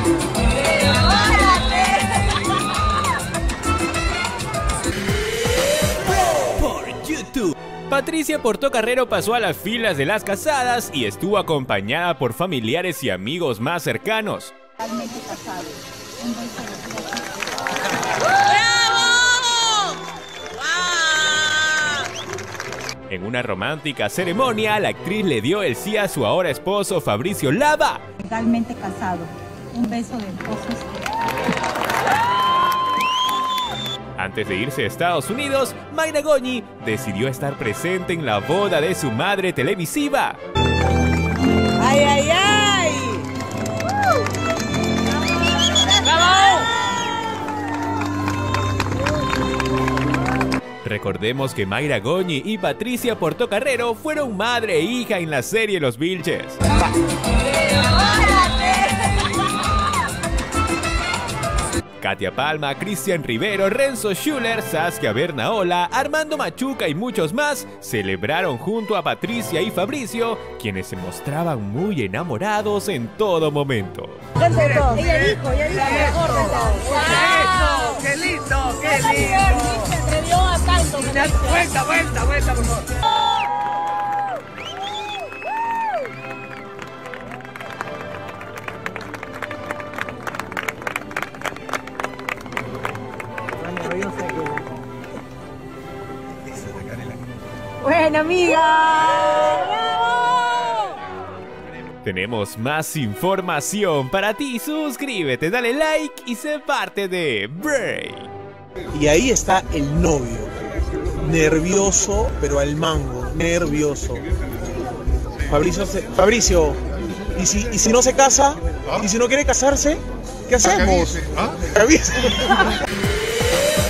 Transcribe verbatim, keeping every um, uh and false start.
Patricia Portocarrero pasó a las filas de las casadas y estuvo acompañada por familiares y amigos más cercanos. En una romántica ceremonia, la actriz le dio el sí a su ahora esposo Fabricio Lava. Legalmente casado. Un beso de esposos. Antes de irse a Estados Unidos, Mayra Goñi decidió estar presente en la boda de su madre televisiva. ¡Ay, ay, ay! ¡Bravo! Recordemos que Mayra Goñi y Patricia Portocarrero fueron madre e hija en la serie Los Vilches. Katia Palma, Cristian Rivero, Renzo Schuller, Saskia Bernaola, Armando Machuca y muchos más celebraron junto a Patricia y Fabricio, quienes se mostraban muy enamorados en todo momento. Ella dijo, ella dijo, mejor de todos. ¡Qué lindo, qué lindo! Se atrevió a tanto. Vuelta, vuelta, vuelta, por favor. Buena amiga. ¡Bravo! Tenemos más información para ti. Suscríbete, dale like y sé parte de Break. Y ahí está el novio, nervioso, pero al mango, nervioso. Fabricio, se, Fabricio, ¿y si, ¿y si no se casa? ¿Y si no quiere casarse? ¿Qué hacemos? ¿Ah?